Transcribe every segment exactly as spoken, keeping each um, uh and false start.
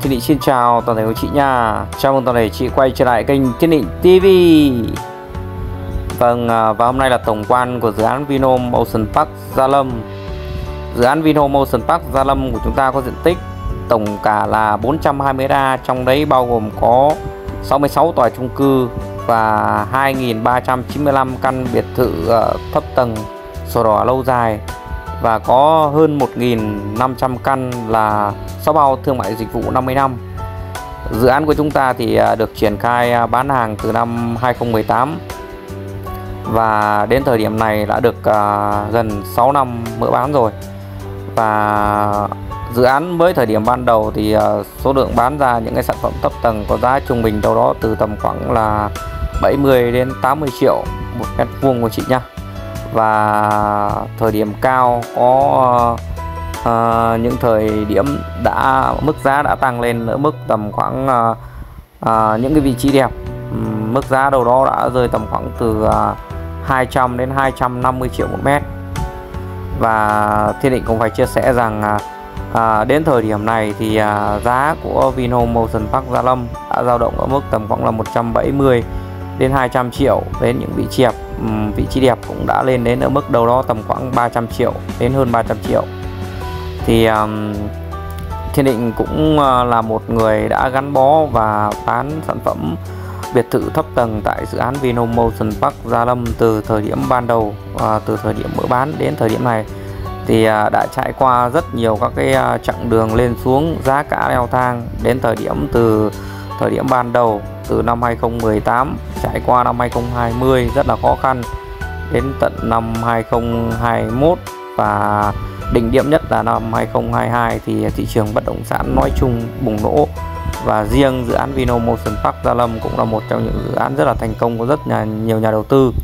Thiên Định xin chào toàn thể quý chị nha. Chào mừng toàn thể chị quay trở lại kênh Thiên Định ti vi. Vâng, và hôm nay là tổng quan của dự án Vinhome Ocean Park Gia Lâm. Dự án Vinhome Ocean Park Gia Lâm của chúng ta có diện tích tổng cả là bốn trăm hai mươi ha, trong đấy bao gồm có sáu mươi sáu tòa chung cư và hai nghìn ba trăm chín mươi lăm căn biệt thự thấp tầng sổ đỏ lâu dài, và có hơn một nghìn năm trăm căn là shop house thương mại dịch vụ năm mươi năm. Dự án của chúng ta thì được triển khai bán hàng từ năm hai nghìn không trăm mười tám và đến thời điểm này đã được gần sáu năm mở bán rồi. Và dự án với thời điểm ban đầu thì số lượng bán ra những cái sản phẩm thấp tầng có giá trung bình đâu đó từ tầm khoảng là bảy mươi đến tám mươi triệu một mét vuông của chị nha. Và thời điểm cao có uh, những thời điểm đã mức giá đã tăng lên ở mức tầm khoảng uh, uh, những cái vị trí đẹp, um, mức giá đâu đó đã rơi tầm khoảng từ uh, hai trăm đến hai trăm năm mươi triệu một mét. Và Thiên Định cũng phải chia sẻ rằng uh, uh, đến thời điểm này thì uh, giá của Vinhome Ocean Park Gia Lâm đã dao động ở mức tầm khoảng là một trăm bảy mươi đến hai trăm triệu. Đến những vị trí đẹp, um, vị trí đẹp cũng đã lên đến ở mức đâu đó tầm khoảng ba trăm triệu đến hơn ba trăm triệu. Thì um, Thiên Định cũng uh, là một người đã gắn bó và bán sản phẩm biệt thự thấp tầng tại dự án Vinhome Ocean Park Gia Lâm từ thời điểm ban đầu, uh, từ thời điểm mở bán đến thời điểm này thì uh, đã trải qua rất nhiều các cái uh, chặng đường lên xuống, giá cả leo thang. Đến thời điểm từ thời điểm ban đầu từ năm hai nghìn không trăm mười tám trải qua năm hai nghìn không trăm hai mươi rất là khó khăn, đến tận năm hai nghìn không trăm hai mươi mốt và đỉnh điểm nhất là năm hai nghìn không trăm hai mươi hai thì thị trường bất động sản nói chung bùng nổ, và riêng dự án Vinhome Ocean Park Gia Lâm cũng là một trong những dự án rất là thành công của rất nhà, nhiều nhà đầu tư.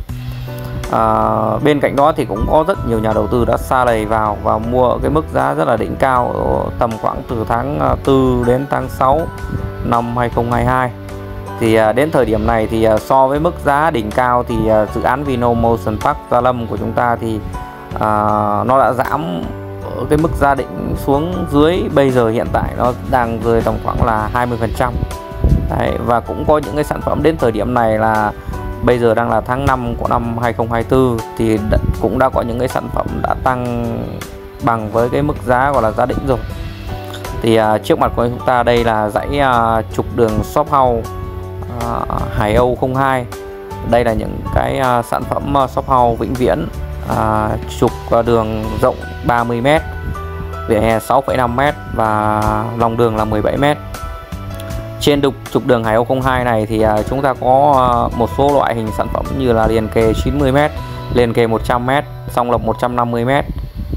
À, bên cạnh đó thì cũng có rất nhiều nhà đầu tư đã sa lầy vào và mua ở cái mức giá rất là đỉnh cao ở tầm khoảng từ tháng tư đến tháng sáu năm hai nghìn không trăm hai mươi hai. Thì đến thời điểm này thì so với mức giá đỉnh cao thì dự án Vinhome Ocean Park Gia Lâm của chúng ta thì uh, nó đã giảm ở cái mức giá đỉnh xuống dưới. Bây giờ hiện tại nó đang rơi tầm khoảng là hai mươi phần trăm. Đấy, và cũng có những cái sản phẩm đến thời điểm này là bây giờ đang là tháng năm của năm hai nghìn không trăm hai mươi tư thì cũng đã có những cái sản phẩm đã tăng bằng với cái mức giá gọi là giá đỉnh rồi. Thì uh, trước mặt của chúng ta đây là dãy uh, trục đường shop house uh, Hải Âu không hai. Đây là những cái uh, sản phẩm uh, shop house vĩnh viễn, uh, trục uh, đường rộng ba mươi mét, vỉa hè sáu phẩy năm mét và lòng đường là mười bảy mét. Trên trục, trục đường Hải Âu không hai này thì uh, chúng ta có uh, một số loại hình sản phẩm như là liền kề chín mươi mét, liền kề một trăm mét, song lập một trăm năm mươi mét.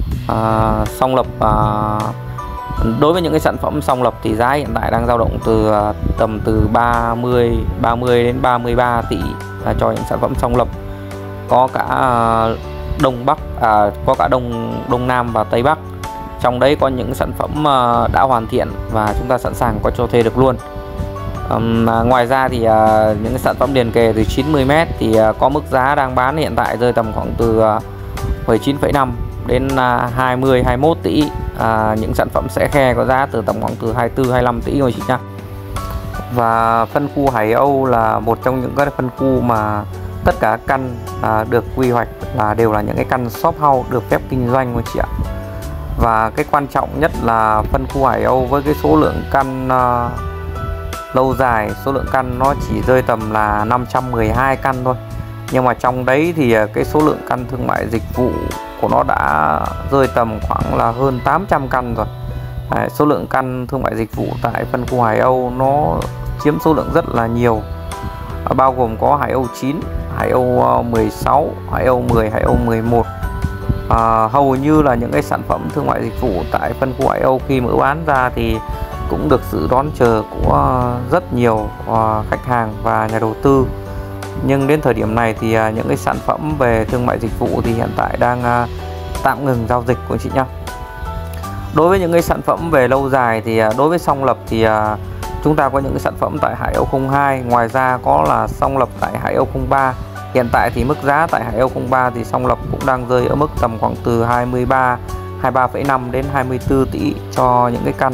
Uh, song lập uh, đối với những cái sản phẩm song lập thì giá hiện tại đang dao động từ uh, tầm từ ba mươi đến ba mươi ba tỷ là cho những sản phẩm song lập. Có cả uh, Đông Bắc, à, có cả Đông Đông Nam và Tây Bắc. Trong đấy có những sản phẩm uh, đã hoàn thiện và chúng ta sẵn sàng có cho thuê được luôn. Um, à, ngoài ra thì uh, những cái sản phẩm liền kề từ chín mươi mét thì uh, có mức giá đang bán hiện tại rơi tầm khoảng từ uh, mười chín phẩy năm đến uh, hai mươi hai mươi mốt tỷ. Uh, những sản phẩm sẽ khe có giá từ tầm khoảng từ hai mươi tư hai mươi lăm tỷ rồi chị nha. Và phân khu Hải Âu là một trong những cái phân khu mà tất cả căn à, được quy hoạch là đều là những cái căn shop house được phép kinh doanh của chị ạ. Và cái quan trọng nhất là phân khu Hải Âu với cái số lượng căn à, lâu dài, số lượng căn nó chỉ rơi tầm là năm trăm mười hai căn thôi. Nhưng mà trong đấy thì cái số lượng căn thương mại dịch vụ của nó đã rơi tầm khoảng là hơn tám trăm căn rồi. Đấy, số lượng căn thương mại dịch vụ tại phân khu Hải Âu nó chiếm số lượng rất là nhiều, bao gồm có Hải Âu chín, Hải Âu mười sáu, Hải Âu mười, Hải Âu mười một. À, hầu như là những cái sản phẩm thương mại dịch vụ tại phân khu Hải Âu khi mở bán ra thì cũng được sự đón chờ của rất nhiều uh, khách hàng và nhà đầu tư. Nhưng đến thời điểm này thì uh, những cái sản phẩm về thương mại dịch vụ thì hiện tại đang uh, tạm ngừng giao dịch của chị nhá. Đối với những cái sản phẩm về lâu dài thì uh, đối với song lập thì uh, chúng ta có những cái sản phẩm tại Hải Âu không hai, ngoài ra có là song lập tại Hải Âu không ba. Hiện tại thì mức giá tại Hải Âu không ba thì song lập cũng đang rơi ở mức tầm khoảng từ hai mươi ba, hai mươi ba phẩy năm đến hai mươi tư tỷ cho những cái căn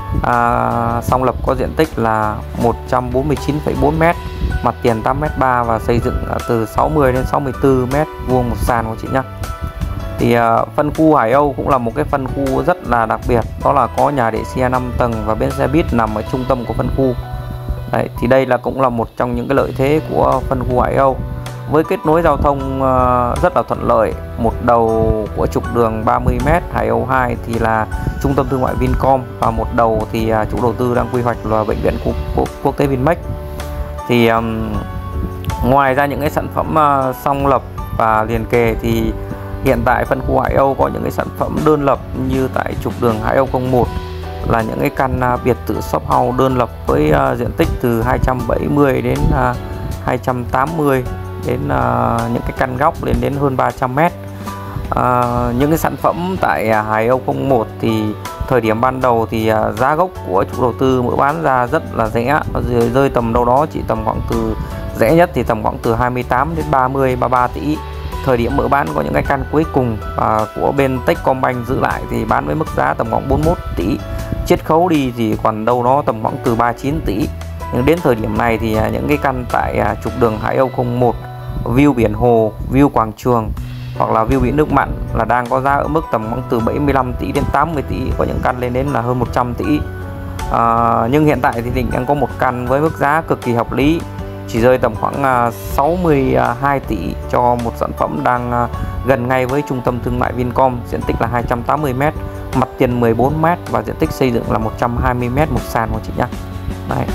à, song lập có diện tích là một trăm bốn mươi chín phẩy bốn mét, mặt tiền tám mét ba và xây dựng từ sáu mươi đến sáu mươi tư mét vuông một sàn của chị nhá. Thì uh, phân khu Hải Âu cũng là một cái phân khu rất là đặc biệt, đó là có nhà để xe năm tầng và bến xe buýt nằm ở trung tâm của phân khu. Đấy, thì đây là cũng là một trong những cái lợi thế của phân khu Hải Âu, với kết nối giao thông uh, rất là thuận lợi. Một đầu của trục đường ba mươi mét Hải Âu hai thì là trung tâm thương mại Vincom, và một đầu thì uh, chủ đầu tư đang quy hoạch là bệnh viện quốc, quốc, quốc tế Vinmec. Thì um, ngoài ra những cái sản phẩm uh, song lập và liền kề thì hiện tại phân khu Hải Âu có những cái sản phẩm đơn lập, như tại trục đường Hải Âu không một là những cái căn uh, biệt thự shop house đơn lập với uh, diện tích từ hai trăm bảy mươi đến uh, hai trăm tám mươi, đến uh, những cái căn góc lên đến hơn ba trăm mét. Uh, những cái sản phẩm tại uh, Hải Âu không một thì thời điểm ban đầu thì uh, giá gốc của chủ đầu tư mở bán ra rất là rẻ, rơi, rơi tầm đâu đó chỉ tầm khoảng từ rẻ nhất thì tầm khoảng từ hai mươi tám đến ba mươi, ba mươi ba tỷ. Thời điểm mở bán có những cái căn cuối cùng uh, của bên Techcombank giữ lại thì bán với mức giá tầm khoảng bốn mươi mốt tỷ, chiết khấu đi thì còn đâu đó tầm khoảng từ ba mươi chín tỷ. Nhưng đến thời điểm này thì uh, những cái căn tại uh, trục đường Hải Âu không một, view biển hồ, view quảng trường hoặc là view biển nước mặn là đang có giá ở mức tầm khoảng từ bảy mươi lăm tỷ đến tám mươi tỷ, có những căn lên đến là hơn một trăm tỷ. À, nhưng hiện tại thì Định đang có một căn với mức giá cực kỳ hợp lý, chỉ rơi tầm khoảng sáu mươi hai tỷ cho một sản phẩm đang gần ngay với trung tâm thương mại Vincom, diện tích là hai trăm tám mươi mét, mặt tiền mười bốn mét và diện tích xây dựng là một trăm hai mươi mét một sàn của chị nhá. Đấy.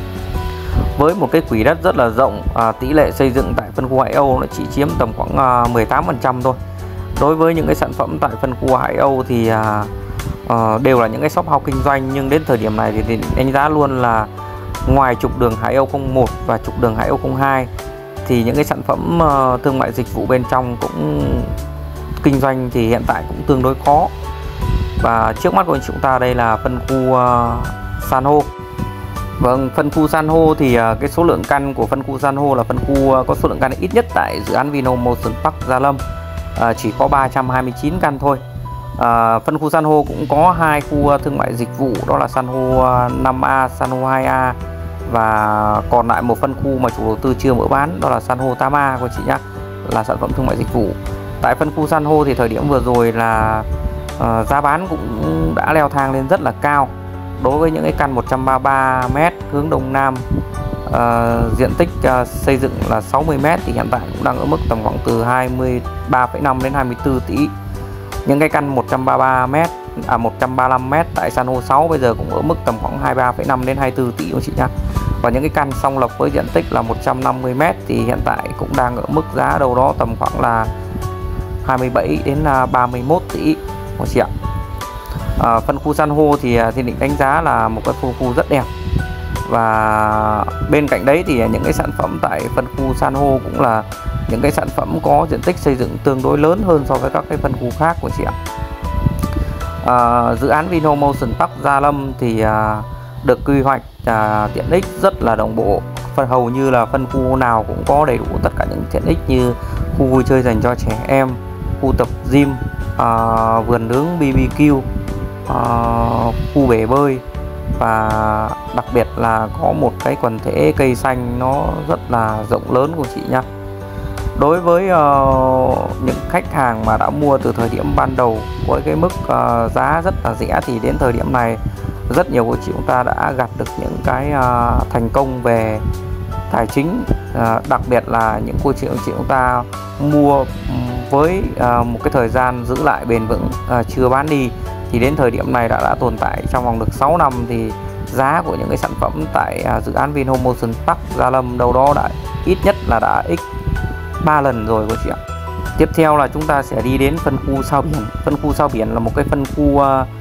Với một cái quỹ đất rất là rộng, à, tỷ lệ xây dựng tại phân khu Hải Âu nó chỉ chiếm tầm khoảng à, mười tám phần trăm thôi. Đối với những cái sản phẩm tại phân khu Hải Âu thì à, à, đều là những cái shop house kinh doanh, nhưng đến thời điểm này thì đánh giá luôn là ngoài trục đường Hải Âu không một và trục đường Hải Âu không hai thì những cái sản phẩm uh, thương mại dịch vụ bên trong cũng kinh doanh thì hiện tại cũng tương đối khó. Và trước mắt của chúng ta đây là phân khu uh, San Hô. Vâng, phân khu San Hô thì uh, cái số lượng căn của phân khu San Hô là phân khu uh, có số lượng căn ít nhất tại dự án Vinhome Ocean Park Gia Lâm, uh, chỉ có ba trăm hai mươi chín căn thôi. Uh, phân khu San Hô cũng có hai khu thương mại dịch vụ, đó là San Hô năm A, San Hô hai A, và còn lại một phân khu mà chủ đầu tư chưa mở bán, đó là San Hô tám A của chị nhá, là sản phẩm thương mại dịch vụ. Tại phân khu San Hô thì thời điểm vừa rồi là uh, giá bán cũng đã leo thang lên rất là cao. Đối với những cái căn một trăm ba mươi ba mét hướng đông nam, uh, diện tích uh, xây dựng là sáu mươi mét thì hiện tại cũng đang ở mức tầm khoảng từ hai mươi ba phẩy năm đến hai mươi tư tỷ. Những cái căn một trăm ba mươi ba mét à một trăm ba mươi lăm mét tại San Hô sáu bây giờ cũng ở mức tầm khoảng hai mươi ba phẩy năm đến hai mươi tư tỷ của chị nhá. Và những cái căn song lập với diện tích là một trăm năm mươi mét thì hiện tại cũng đang ở mức giá đâu đó tầm khoảng là hai mươi bảy đến ba mươi mốt tỷ của chị ạ. À, phân khu San Hô thì thì Định đánh giá là một cái phân khu rất đẹp. Và bên cạnh đấy thì những cái sản phẩm tại phân khu San Hô cũng là những cái sản phẩm có diện tích xây dựng tương đối lớn hơn so với các cái phân khu khác của chị ạ. À, dự án Vinhome Ocean Park Gia Lâm thì à, được quy hoạch à, tiện ích rất là đồng bộ, phần hầu như là phân khu nào cũng có đầy đủ tất cả những tiện ích như khu vui chơi dành cho trẻ em, khu tập gym, à, vườn nướng bê bê kiu, à, khu bể bơi, và đặc biệt là có một cái quần thể cây xanh nó rất là rộng lớn của chị nhá. Đối với uh, những khách hàng mà đã mua từ thời điểm ban đầu với cái mức uh, giá rất là rẻ thì đến thời điểm này rất nhiều của chị chúng ta đã gặt được những cái uh, thành công về tài chính, uh, đặc biệt là những cô chị chị chúng ta mua với uh, một cái thời gian giữ lại bền vững, uh, chưa bán đi thì đến thời điểm này đã đã tồn tại trong vòng được sáu năm thì giá của những cái sản phẩm tại uh, dự án Vinhome Ocean Park Gia Lâm đâu đó đã ít nhất là đã x ba lần rồi của chị ạ. Tiếp theo là chúng ta sẽ đi đến phân khu Sao Biển. Phân khu Sao Biển là một cái phân khu uh,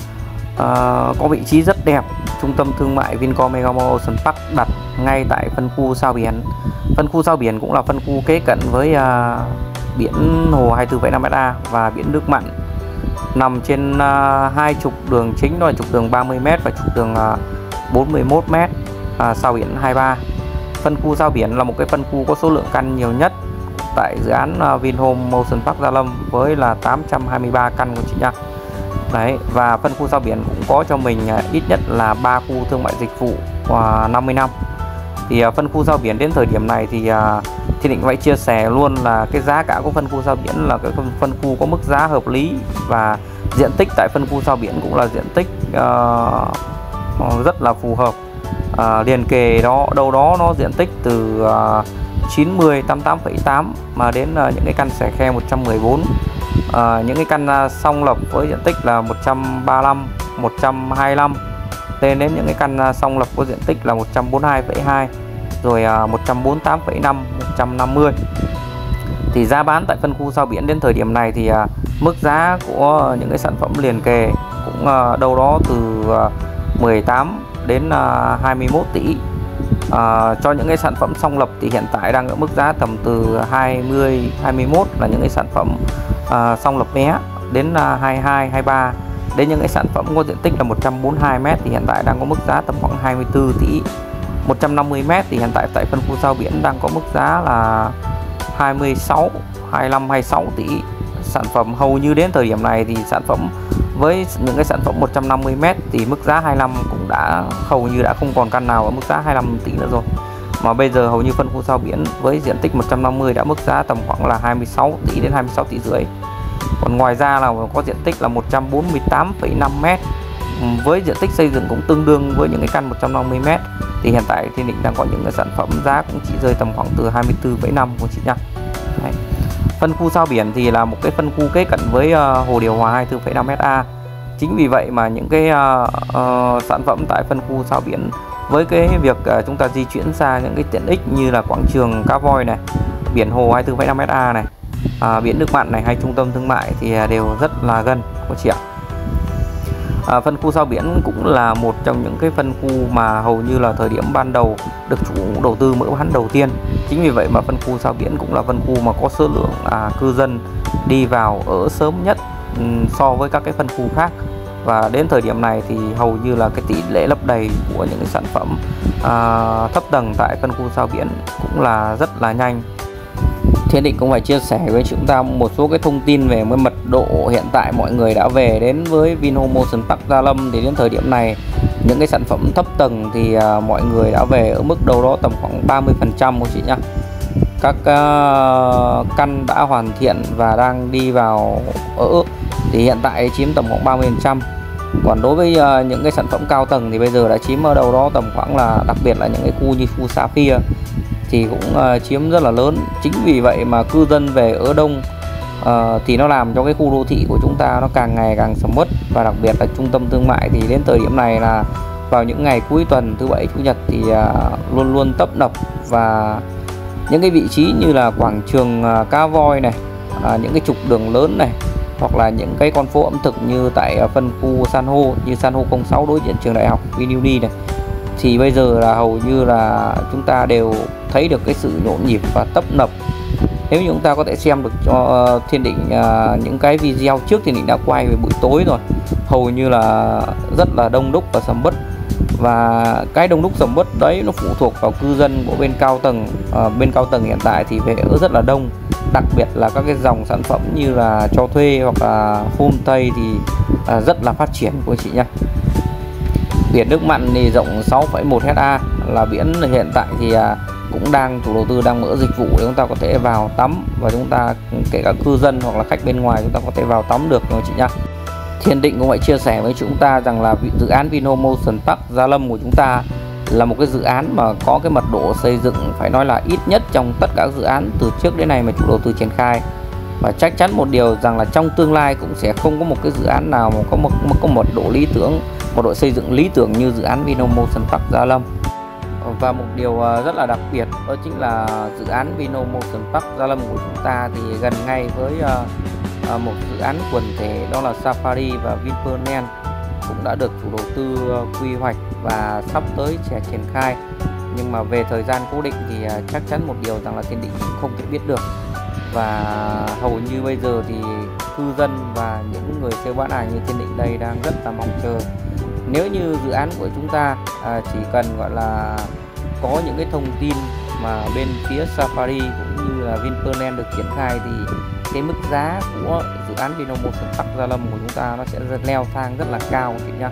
uh, có vị trí rất đẹp. Trung tâm thương mại Vincom Mega Mall Ocean Park đặt ngay tại phân khu Sao Biển. Phân khu Sao Biển cũng là phân khu kế cận với uh, biển hồ hai mươi tư phẩy năm mét A và biển nước mặn, nằm trên uh, hai trục đường chính, đó là trục đường ba mươi mét và trục đường uh, bốn mươi mốt mét, uh, Sao Biển hai mươi ba. Phân khu Sao Biển là một cái phân khu có số lượng căn nhiều nhất tại dự án uh, Vinhome Ocean Park Gia Lâm với là tám trăm hai mươi ba căn của chị nha. Đấy, và phân khu sao biển cũng có cho mình ít nhất là ba khu thương mại dịch vụ và năm mươi năm. Thì phân khu sao biển đến thời điểm này thì Thiên Định phải chia sẻ luôn là cái giá cả của phân khu sao biển là cái phân khu có mức giá hợp lý, và diện tích tại phân khu sao biển cũng là diện tích uh, rất là phù hợp. Uh, liền kề đó đâu đó nó diện tích từ uh, chín mươi, tám mươi tám phẩy tám mà đến uh, những cái căn xẻ khe một trăm mười bốn, uh, những cái căn uh, song lập với diện tích là một trăm ba mươi lăm, một trăm hai mươi lăm, lên đến những cái căn uh, song lập có diện tích là một trăm bốn mươi hai phẩy hai, rồi uh, một trăm bốn mươi tám phẩy năm, một trăm năm mươi. Thì giá bán tại phân khu sao biển đến thời điểm này thì uh, mức giá của những cái sản phẩm liền kề cũng uh, đâu đó từ uh, mười tám đến uh, hai mươi mốt tỷ. Uh, cho những cái sản phẩm song lập thì hiện tại đang ở mức giá tầm từ hai mươi, hai mươi mốt là những cái sản phẩm uh, song lập bé, đến uh, hai mươi hai, hai mươi ba. Đến những cái sản phẩm có diện tích là một trăm bốn mươi hai mét thì hiện tại đang có mức giá tầm khoảng hai mươi tư tỷ. một trăm năm mươi mét thì hiện tại tại phân khu sao biển đang có mức giá là hai mươi sáu, hai mươi lăm, hai mươi sáu tỷ. Sản phẩm hầu như đến thời điểm này thì sản phẩm với những cái sản phẩm một trăm năm mươi mét thì mức giá hai mươi lăm cũng đã hầu như đã không còn căn nào ở mức giá hai mươi lăm tỷ nữa rồi. Mà bây giờ hầu như phân khu sao biển với diện tích một trăm năm mươi đã mức giá tầm khoảng là hai mươi sáu tỷ đến hai mươi sáu tỷ rưỡi. Còn ngoài ra là có diện tích là một trăm bốn mươi tám phẩy năm mét với diện tích xây dựng cũng tương đương với những cái căn một trăm năm mươi mét thì hiện tại Thiên Định đang có những cái sản phẩm giá cũng chỉ rơi tầm khoảng từ hai mươi tư phẩy năm của chị nhá. Đấy. Phân khu sao biển thì là một cái phân khu kế cận với uh, hồ điều hòa hai mươi tư phẩy năm héc ta. Chính vì vậy mà những cái uh, uh, sản phẩm tại phân khu sao biển với cái việc uh, chúng ta di chuyển ra những cái tiện ích như là quảng trường Cá Voi này, biển hồ hai mươi tư phẩy năm héc ta này, uh, biển nước mặn này hay trung tâm thương mại thì uh, đều rất là gần của chị ạ. À, phân khu sao biển cũng là một trong những cái phân khu mà hầu như là thời điểm ban đầu được chủ đầu tư mở bán đầu tiên. Chính vì vậy mà phân khu sao biển cũng là phân khu mà có số lượng à, cư dân đi vào ở sớm nhất um, so với các cái phân khu khác. Và đến thời điểm này thì hầu như là cái tỷ lệ lấp đầy của những cái sản phẩm à, thấp tầng tại phân khu sao biển cũng là rất là nhanh. Thiên Định cũng phải chia sẻ với chúng ta một số cái thông tin về cái mật độ hiện tại mọi người đã về đến với Vinhome Ocean Park Gia Lâm. Thì đến thời điểm này những cái sản phẩm thấp tầng thì uh, mọi người đã về ở mức đâu đó tầm khoảng ba mươi phần trăm của chị nhá. Các uh, căn đã hoàn thiện và đang đi vào ở thì hiện tại chiếm tầm khoảng ba mươi phần trăm. Còn đối với uh, những cái sản phẩm cao tầng thì bây giờ đã chiếm ở đâu đó tầm khoảng là, đặc biệt là những cái khu như khu Sapphire thì cũng uh, chiếm rất là lớn. Chính vì vậy mà cư dân về ở đông uh, thì nó làm cho cái khu đô thị của chúng ta nó càng ngày càng sầm uất, và đặc biệt là trung tâm thương mại thì đến thời điểm này là vào những ngày cuối tuần thứ bảy chủ nhật thì uh, luôn luôn tấp nập, và những cái vị trí như là quảng trường uh, Cá Voi này, uh, những cái trục đường lớn này, hoặc là những cái con phố ẩm thực như tại uh, phân khu San hô như San hô không sáu đối diện trường đại học Vinuni này, thì bây giờ là hầu như là chúng ta đều thấy được cái sự nhộn nhịp và tấp nập. Nếu như chúng ta có thể xem được cho uh, Thiên Định uh, những cái video trước Thiên Định đã quay về buổi tối rồi, hầu như là rất là đông đúc và sầm uất. Và cái đông đúc sầm uất đấy nó phụ thuộc vào cư dân của bên cao tầng. uh, Bên cao tầng hiện tại thì về ở rất là đông, đặc biệt là các cái dòng sản phẩm như là cho thuê hoặc là homestay thì uh, rất là phát triển của chị nhá. Biển nước mặn thì rộng sáu phẩy một héc ta là biển hiện tại thì à, cũng đang chủ đầu tư đang mở dịch vụ để chúng ta có thể vào tắm, và chúng ta kể cả cư dân hoặc là khách bên ngoài chúng ta có thể vào tắm được rồi chị nhá. Thiên Định cũng phải chia sẻ với chúng ta rằng là dự án Vinhome Ocean Park Gia Lâm của chúng ta là một cái dự án mà có cái mật độ xây dựng phải nói là ít nhất trong tất cả dự án từ trước đến nay mà chủ đầu tư triển khai. Và chắc chắn một điều rằng là trong tương lai cũng sẽ không có một cái dự án nào mà có một, một có mật độ lý tưởng, một độ xây dựng lý tưởng như dự án Vinhome Ocean Park Gia Lâm. Và một điều rất là đặc biệt đó chính là dự án Vinhome Ocean Park Gia Lâm của chúng ta thì gần ngay với uh, một dự án quần thể đó là Safari và Vinpearl cũng đã được chủ đầu tư quy hoạch và sắp tới sẽ triển khai. Nhưng mà về thời gian cố định thì uh, chắc chắn một điều rằng là Thiên Định không thể biết được. Và hầu như bây giờ thì cư dân và những người thuê bán hàng như Thiên Định đây đang rất là mong chờ. Nếu như dự án của chúng ta à, chỉ cần gọi là có những cái thông tin mà bên phía Safari cũng như là Vinpearl được triển khai thì cái mức giá của dự dự án Vinomotion Park Gia Lâm của chúng ta nó sẽ leo thang rất là cao anh chị nhá.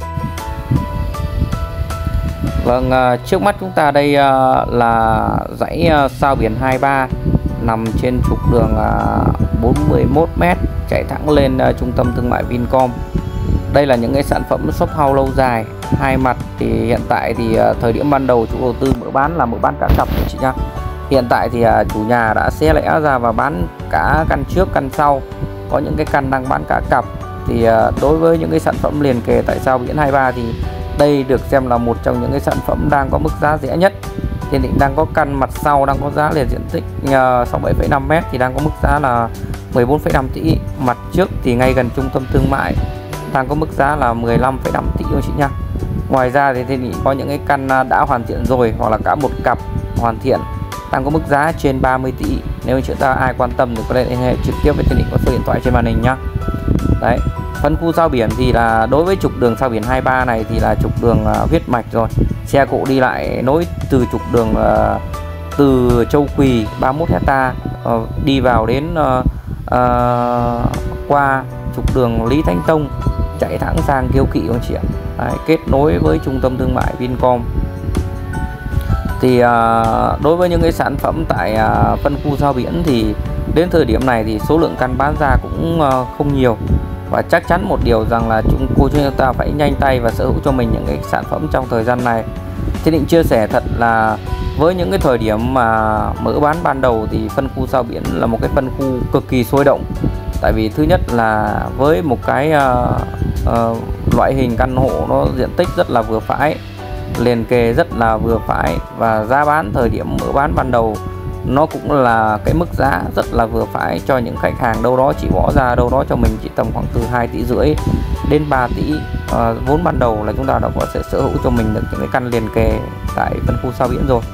Vâng, trước mắt chúng ta đây là dãy sao biển hai ba nằm trên trục đường bốn mươi mốt mét chạy thẳng lên trung tâm thương mại Vincom. Đây là những cái sản phẩm shop house lâu dài hai mặt. Thì hiện tại thì thời điểm ban đầu chủ đầu tư mở bán là mở bán cả cặp chị nhá. Hiện tại thì chủ nhà đã xé lẻ ra và bán cả căn trước căn sau, có những cái căn đang bán cả cặp. Thì đối với những cái sản phẩm liền kề tại sao biển hai ba thì đây được xem là một trong những cái sản phẩm đang có mức giá rẻ nhất. Hiện định đang có căn mặt sau đang có giá liền diện tích sáu mươi bảy phẩy năm mét thì đang có mức giá là mười bốn phẩy năm tỷ. Mặt trước thì ngay gần trung tâm thương mại đang có mức giá là mười lăm phẩy năm tỷ anh chị nha. Ngoài ra thì Thiên Định có những cái căn đã hoàn thiện rồi hoặc là cả một cặp hoàn thiện đang có mức giá trên ba mươi tỷ. Nếu chúng ta ai quan tâm thì có thể liên hệ trực tiếp với Thiên Định có số điện thoại trên màn hình nhá. Đấy, phân khu sao biển thì là đối với trục đường sao biển hai ba này thì là trục đường uh, huyết mạch rồi. Xe cộ đi lại nối từ trục đường uh, từ Châu Quỳ ba mươi mốt hecta uh, đi vào đến uh, uh, qua trục đường Lý Thánh Tông chạy thẳng sang Kiêu Kỵ anh chị ạ. Đấy, kết nối với trung tâm thương mại Vincom. Thì uh, đối với những cái sản phẩm tại uh, phân khu sao biển thì đến thời điểm này thì số lượng căn bán ra cũng uh, không nhiều. Và chắc chắn một điều rằng là chúng cô chúng ta phải nhanh tay và sở hữu cho mình những cái sản phẩm trong thời gian này. Thiên Định chia sẻ thật là với những cái thời điểm mà mở bán ban đầu thì phân khu sao biển là một cái phân khu cực kỳ sôi động. Tại vì thứ nhất là với một cái uh, uh, loại hình căn hộ nó diện tích rất là vừa phải, liền kề rất là vừa phải, và giá bán thời điểm mở bán ban đầu nó cũng là cái mức giá rất là vừa phải cho những khách hàng đâu đó chỉ bỏ ra đâu đó cho mình chỉ tầm khoảng từ hai tỷ rưỡi đến ba tỷ à, vốn ban đầu là chúng ta đã có thể sở hữu cho mình được những cái căn liền kề tại phân khu sao biển rồi.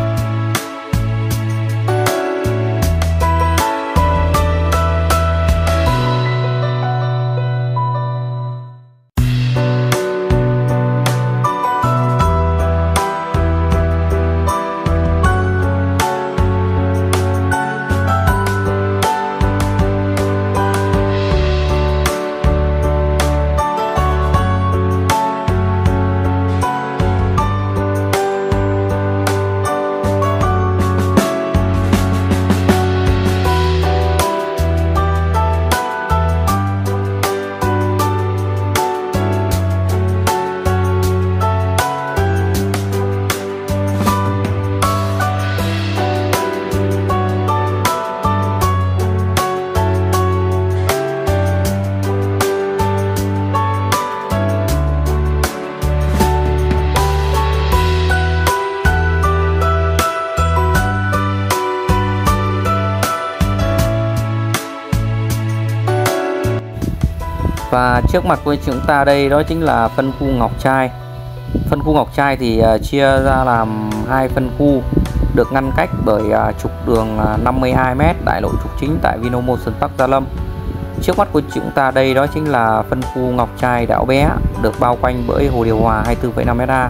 Và trước mặt của chúng ta đây đó chính là phân khu Ngọc Trai. Phân khu Ngọc Trai thì uh, chia ra làm hai phân khu, được ngăn cách bởi uh, trục đường uh, năm mươi hai mét đại lộ trục chính tại Vinomotion Park Gia Lâm. Trước mắt của chúng ta đây đó chính là phân khu Ngọc Trai Đảo Bé, được bao quanh bởi hồ điều hòa hai mươi tư phẩy năm mét.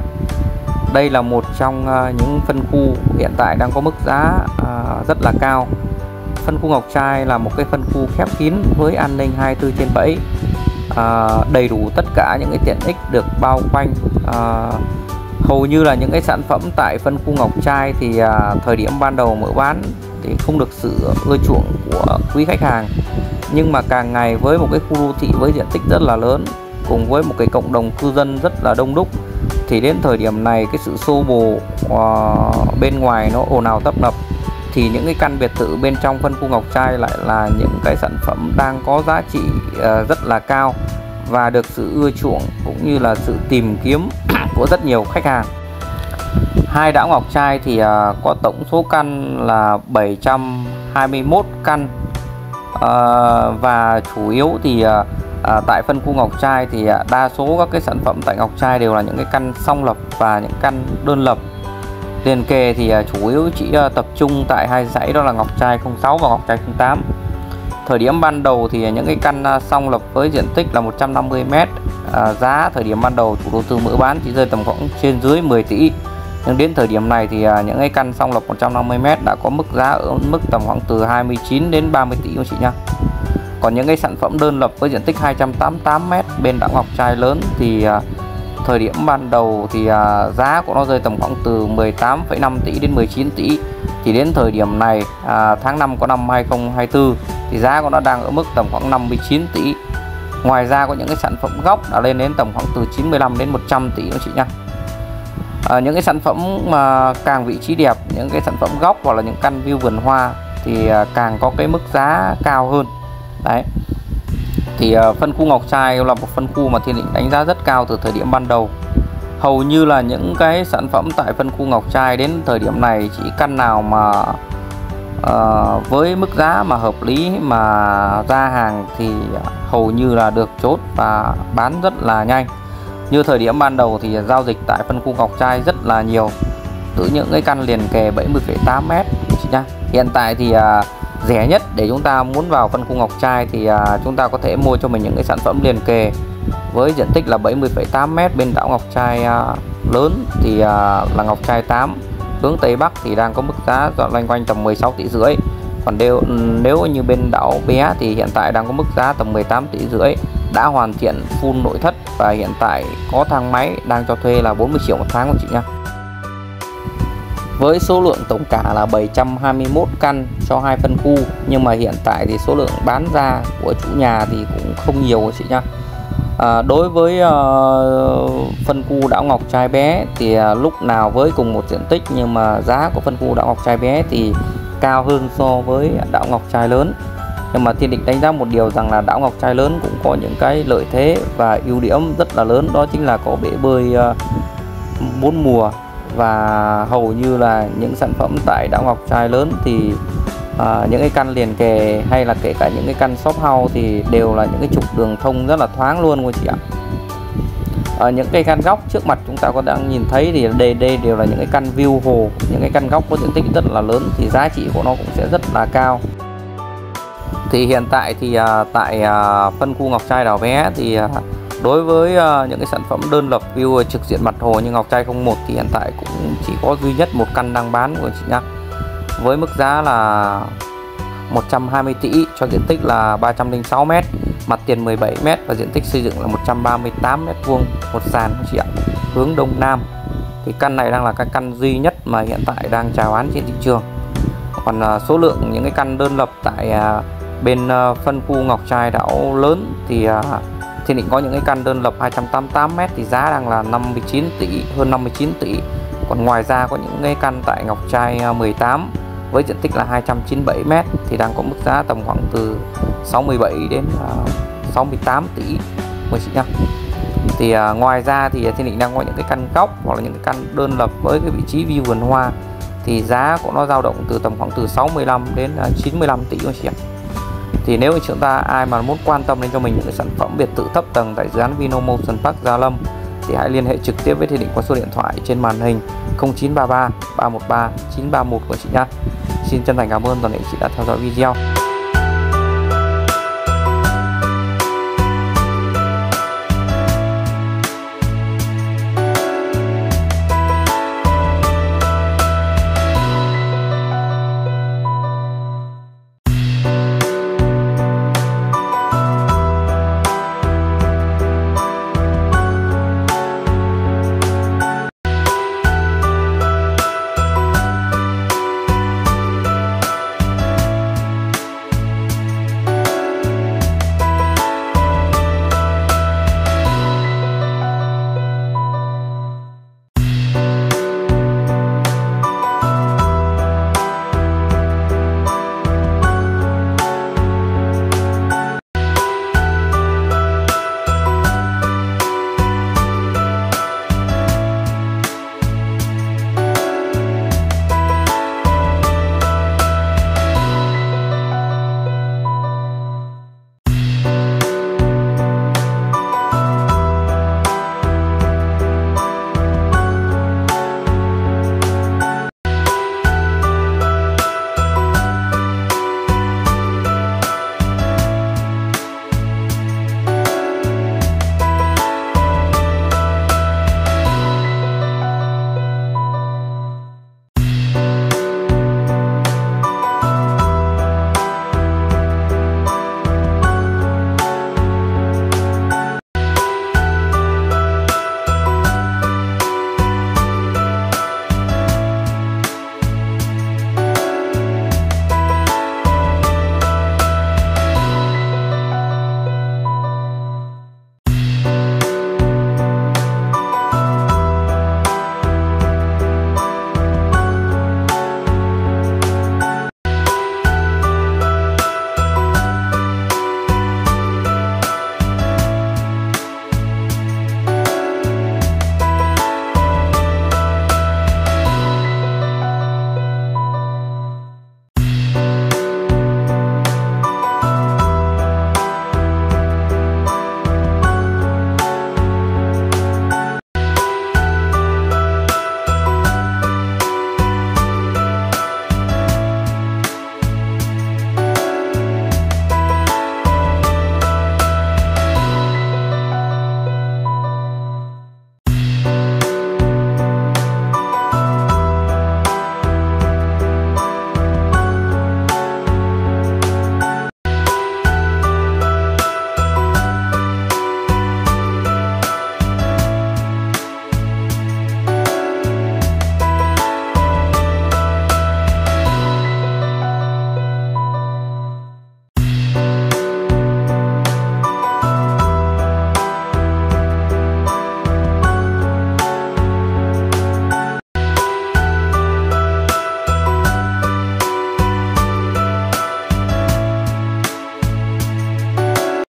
Đây là một trong uh, những phân khu hiện tại đang có mức giá uh, rất là cao. Phân khu Ngọc Trai là một cái phân khu khép kín với an ninh hai mươi tư trên bảy. À, đầy đủ tất cả những cái tiện ích được bao quanh. à, Hầu như là những cái sản phẩm tại phân khu Ngọc Trai thì à, thời điểm ban đầu mở bán thì không được sự ưa chuộng của quý khách hàng. Nhưng mà càng ngày với một cái khu đô thị với diện tích rất là lớn cùng với một cái cộng đồng cư dân rất là đông đúc thì đến thời điểm này cái sự xô bồ à, bên ngoài nó ồn ào tấp nập, thì những cái căn biệt thự bên trong phân khu Ngọc Trai lại là những cái sản phẩm đang có giá trị uh, rất là cao và được sự ưa chuộng cũng như là sự tìm kiếm của rất nhiều khách hàng. Hai đảo Ngọc Trai thì uh, có tổng số căn là bảy trăm hai mươi mốt căn, uh, và chủ yếu thì uh, uh, tại phân khu Ngọc Trai thì uh, đa số các cái sản phẩm tại Ngọc Trai đều là những cái căn song lập và những căn đơn lập. Liền kề thì chủ yếu chỉ tập trung tại hai dãy đó là Ngọc Trai không sáu và Ngọc Trai không tám. Thời điểm ban đầu thì những cái căn song lập với diện tích là một trăm năm mươi mét, à, giá thời điểm ban đầu chủ đầu tư mở bán chỉ rơi tầm khoảng trên dưới mười tỷ. Nhưng đến thời điểm này thì những cái căn song lập một trăm năm mươi mét đã có mức giá ở mức tầm khoảng từ hai mươi chín đến ba mươi tỷ anh chị nhá. Còn những cái sản phẩm đơn lập với diện tích hai trăm tám mươi tám mét bên Đảo Ngọc Trai lớn thì uh, thời điểm ban đầu thì uh, giá của nó rơi tầm khoảng từ mười tám phẩy năm tỷ đến mười chín tỷ. Thì đến thời điểm này uh, tháng năm của năm hai không hai tư thì giá của nó đang ở mức tầm khoảng năm mươi chín tỷ. Ngoài ra có những cái sản phẩm gốc đã lên đến tầm khoảng từ chín mươi lăm đến một trăm tỷ các chị nhá. À, những cái sản phẩm mà càng vị trí đẹp, những cái sản phẩm gốc hoặc là những căn view vườn hoa thì à, càng có cái mức giá cao hơn. Đấy. Thì à, phân khu Ngọc Trai là một phân khu mà Thiên Định đánh giá rất cao từ thời điểm ban đầu. Hầu như là những cái sản phẩm tại phân khu Ngọc Trai đến thời điểm này chỉ căn nào mà uh, với mức giá mà hợp lý mà ra hàng thì hầu như là được chốt và bán rất là nhanh. Như thời điểm ban đầu thì giao dịch tại phân khu Ngọc Trai rất là nhiều, từ những cái căn liền kề bảy mươi phẩy tám mét chị nhá. Hiện tại thì uh, rẻ nhất để chúng ta muốn vào phân khu Ngọc Trai thì uh, chúng ta có thể mua cho mình những cái sản phẩm liền kề với diện tích là bảy mươi phẩy tám mét bên Đảo Ngọc Trai uh, lớn thì uh, là Ngọc Trai tám hướng Tây Bắc thì đang có mức giá loanh quanh tầm mười sáu tỷ rưỡi. Còn nếu, nếu như bên đảo bé thì hiện tại đang có mức giá tầm mười tám tỷ rưỡi, đã hoàn thiện full nội thất và hiện tại có thang máy đang cho thuê là bốn mươi triệu một tháng của chị nhá. Với số lượng tổng cả là bảy trăm hai mươi mốt căn cho hai phân khu, nhưng mà hiện tại thì số lượng bán ra của chủ nhà thì cũng không nhiều của chị nhá. À, đối với uh, phân khu Đảo Ngọc Trai bé thì uh, lúc nào với cùng một diện tích nhưng mà giá của phân khu Đảo Ngọc Trai bé thì cao hơn so với Đảo Ngọc Trai lớn. Nhưng mà Thiên Định đánh giá một điều rằng là Đảo Ngọc Trai lớn cũng có những cái lợi thế và ưu điểm rất là lớn, đó chính là có bể bơi uh, bốn mùa, và hầu như là những sản phẩm tại Đảo Ngọc Trai lớn thì À, những cái căn liền kề hay là kể cả những cái căn shop house thì đều là những cái trục đường thông rất là thoáng luôn quý chị ạ. À, những cái căn góc trước mặt chúng ta có đang nhìn thấy thì đây đây đều là những cái căn view hồ, những cái căn góc có diện tích rất là lớn thì giá trị của nó cũng sẽ rất là cao. Thì hiện tại thì à, tại à, phân khu Ngọc Trai đảo bé thì à, đối với à, những cái sản phẩm đơn lập view trực diện mặt hồ như Ngọc Trai không một thì hiện tại cũng chỉ có duy nhất một căn đang bán của chị nhá, với mức giá là một trăm hai mươi tỷ cho diện tích là ba trăm lẻ sáu mét, mặt tiền mười bảy mét và diện tích xây dựng là một trăm ba mươi tám mét vuông một sàn chị ạ, hướng đông nam. Thì căn này đang là cái căn duy nhất mà hiện tại đang chào bán trên thị trường. Còn uh, số lượng những cái căn đơn lập tại uh, bên uh, phân khu Ngọc Trai đảo lớn thì uh, Thiên Định có những cái căn đơn lập hai trăm tám mươi tám mét thì giá đang là năm mươi chín tỷ, hơn năm mươi chín tỷ. Còn ngoài ra có những cái căn tại Ngọc Trai mười tám với diện tích là hai trăm chín mươi bảy mét thì đang có mức giá tầm khoảng từ sáu mươi bảy đến sáu mươi tám tỷ quý chị nhá. Thì uh, ngoài ra thì Thiên Định đang có những cái căn góc hoặc là những cái căn đơn lập với cái vị trí view vườn hoa thì giá của nó dao động từ tầm khoảng từ sáu mươi lăm đến chín mươi lăm tỷ quý chị ạ. Thì nếu chúng ta ai mà muốn quan tâm đến cho mình những cái sản phẩm biệt thự thấp tầng tại dự án Vinhome Ocean Park Gia Lâm thì hãy liên hệ trực tiếp với Thiên Định qua số điện thoại trên màn hình không chín ba ba ba một ba chín ba một của chị nhá. Xin chân thành cảm ơn toàn thể chị đã theo dõi video.